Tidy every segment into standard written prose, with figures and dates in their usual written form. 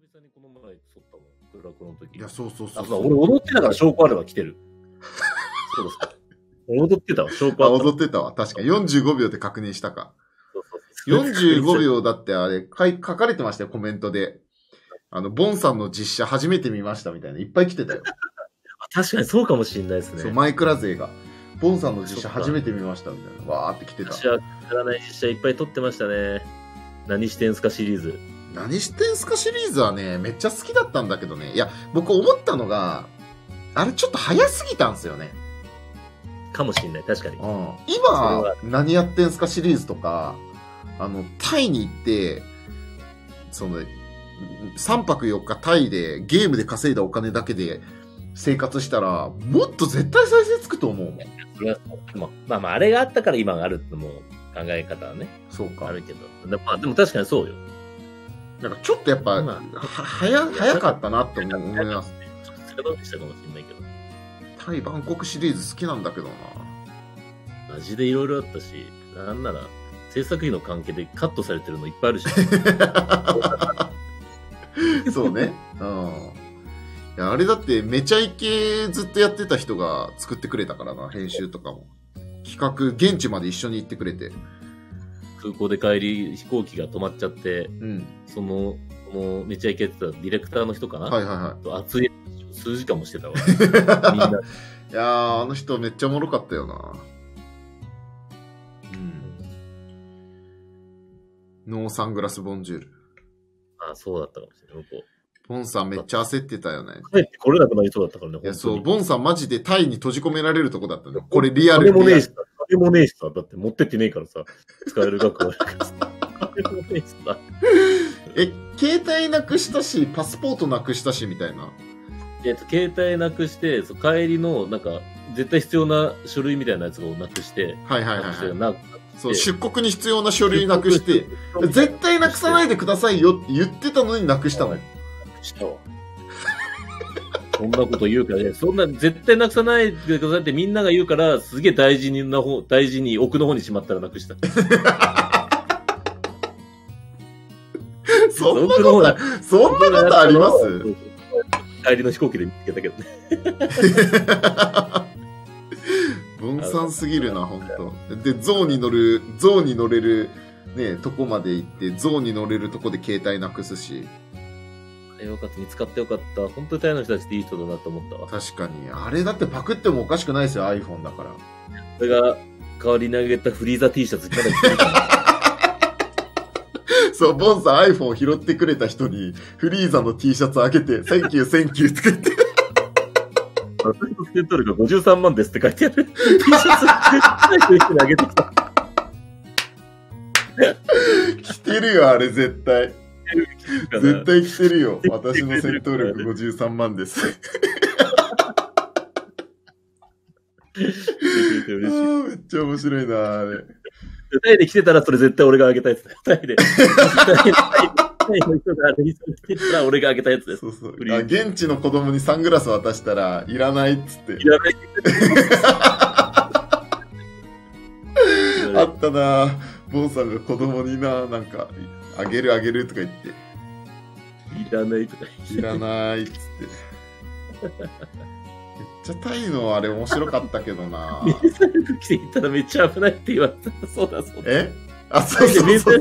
々にこの前撮ったもん、クラクの時。 いや、そうそうそう。 俺踊ってたから証拠あれば来てる。そうですか。踊ってたわ、証拠あった。 踊ってたわ。確かに。45秒で確認したか。 そうそうそう 45秒だってあれ、書かれてましたよ、コメントで。ボンさんの実写初めて見ましたみたいな。いっぱい来てたよ。 確かにそうかもしれないですね。 そう、マイクラ勢が。ボンさんの実写初めて見ましたみたいな。わーって来てた。 私は知らない実写いっぱい撮ってましたね。何してんすかシリーズ。 何してんすかシリーズはね、めっちゃ好きだったんだけどね。いや、僕思ったのが、あれちょっと早すぎたんですよね。 かもしれない、確かに。 今、何やってんすかシリーズとか、タイに行って、3泊4日タイでゲームで稼いだお金だけで生活したら、もっと絶対再生つくと思うもん。 それはまあ、あれがあったから今があるってのも考え方はね。 そうか。 あるけど。でも確かにそうよ。 なんかちょっとやっぱ、早かったなって思います。 ちょっと背伸びしたかもしれないけど。 タイ・バンコクシリーズ好きなんだけどな。 マジでいろいろあったし、なんなら制作費の関係でカットされてるのいっぱいあるし。 そうね。うん。いや、あれだってめちゃイケずっとやってた人が作ってくれたからな、編集とかも。企画、現地まで一緒に行ってくれて。 空港で帰り飛行機が止まっちゃって、 うん。 めちゃイケやってたディレクターの人かな、 はいはいはい。 と熱い数時間もしてたわ。みんな。 いやー、あの人めっちゃおもろかったよな。ノーサングラスボンジュール。 あ、そうだったかもしれない。 ボンさんめっちゃ焦ってたよね。 帰ってこれなくなりそうだったからね。 いや、そう、ボンさんマジでタイに閉じ込められるとこだったの。これリアル。 金もねえしさ、金もねえしさ、だって持ってってねえからさ、使える額はないからさ。金もねえしさ。 携帯なくしたし、パスポートなくしたし、みたいな。 携帯なくして、帰りの、なんか、絶対必要な書類みたいなやつをなくして、 はいはいはい、はい。そう、 出国に必要な書類なくして、絶対なくさないでくださいよって言ってたのになくしたのよ。なくしたわ。そんなこと言うからね、そんな絶対なくさないでくださいってみんなが言うから、すげえ大事に奥の方にしまったらなくした。 そんなことあります？ 帰りの飛行機で見つけたけどね。 分散すぎるな、ほんと。で、象に乗れる、ね、とこまで行って、象に乗れるとこで携帯なくすし。 よかった、見つかってよかった。本当にタイの人たちっていい人だなと思ったわ。 確かに。あれだってパクってもおかしくないですよ、iPhone だから。 それが代わりにあげたフリーザ T シャツ着たら着てるから。 そう、ボンさん iPhone を拾ってくれた人に、フリーザの T シャツあげて、センキュー、センキューって言って。 ステントルが53万ですって書いてある。T シャツ、人にあげてきた。 着てるよ、あれ、絶対。絶対着てるよ。私の戦闘力53万です。めっちゃ面白いな、あれ。 タイで来てたらそれ絶対俺があげたやつだよ。タイで。タイの人が来てたら俺があげたやつです。 そうそう。現地の子供にサングラス渡したらいらないっつって。 いらない。 あったな、ボンさんが子供になんか、あげるとか言って。 いらないとか言って。 いらないっつって。めっちゃタイのあれ面白かったけどな。 迷彩服着ていったらめっちゃ危ないって言われた。そうだ。 そうそうそう。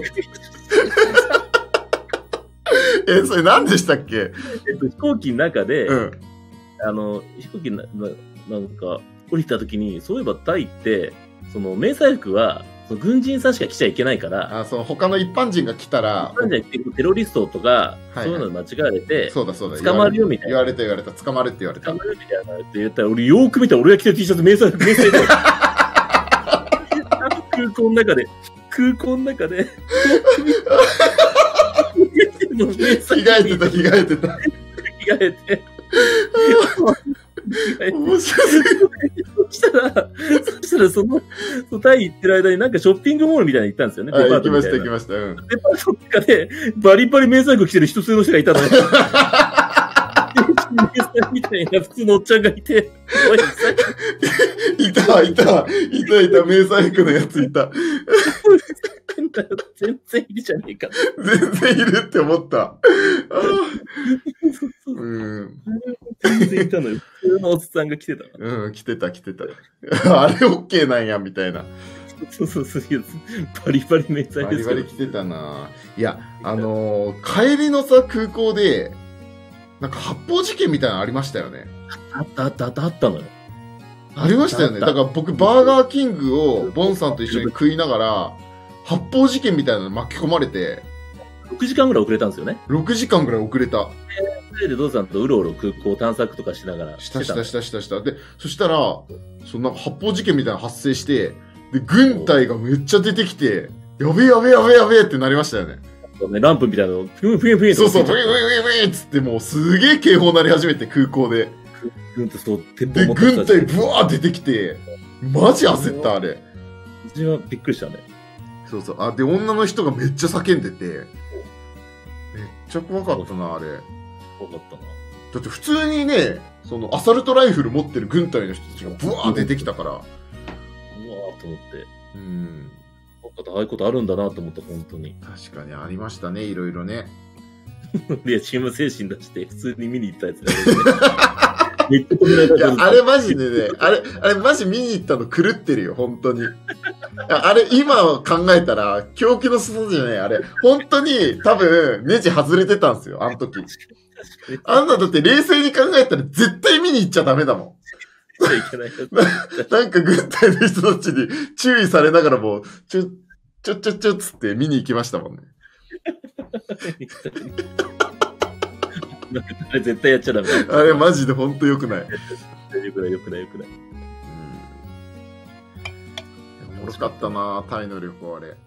それ何でしたっけ？ 飛行機の中で、 うん、 飛行機なんか降りた時に、そういえばタイって、迷彩服は、軍人さんしか着ちゃいけないから、 他の一般人が来たら、 テロリストとか、そういうので間違われて、 そうだ、 捕まるよみたいな。 言われた、捕まるって言われた。 捕まるみたいなって言ったら、俺よーく見たら俺が着てる T シャツ迷彩で。空港の中で、 着替えてた。面白そしたらタイ行ってる間になんかショッピングモールみたいなの行ったんですよね。デパートみたいな。 行きました。デパートの中でバリバリ迷彩服着てる一つの人がいたのよ。みたいな普通のおっちゃんがいて。 いた、迷彩服のやついた。 全然いるじゃねえか。 全然いるって思った。 うん。 全然いたのよ。普通のおっさんが来てた。 うん、来てた。あれ OK なんや、みたいな。 そう。バリバリめっちゃバリバリ来てたな。いや、帰りのさ、空港で、なんか発砲事件みたいなのありましたよね。 あったのよ。 ありましたよね。だから僕、バーガーキングをボンさんと一緒に食いながら、発砲事件みたいなの巻き込まれて、 6時間ぐらい遅れたんですよね。 6時間ぐらい遅れた。 で、ドウさんとうろうろ空港探索とかしながらした。で、そしたら、なんか発砲事件みたいなの発生して、で、軍隊がめっちゃ出てきて、やべえってなりましたよね。 ランプみたいなの、フィンそう、フィンっつってもうすげえ警報鳴り始めて空港で。で、軍隊ブワー出てきて、マジ焦った、あれ。 自分はびっくりしたね。 そう。あ、で、女の人がめっちゃ叫んでて、めっちゃ怖かったな、あれ。 怖かったな。 だって普通にね、アサルトライフル持ってる軍隊の人たちがブワー出てきたから。うわーと思って。ああいうことあるんだなと思った、本当に。 確かにありましたね、いろいろね。 いや、チーム精神出して普通に見に行ったやつだね。いや、あれマジでね、あれマジ見に行ったの狂ってるよ、本当に。あれ、今考えたら、狂気の裾じゃない、あれ。本当に、多分、ネジ外れてたんですよ、あの時。あんなだって冷静に考えたら絶対見に行っちゃダメだもん。なんか軍隊の人たちに注意されながらも、ちょっつって見に行きましたもんね。 あれ絶対やっちゃダメだ。 あれマジでほんと良くない。 良くない。 おもろかったな、タイの旅行あれ。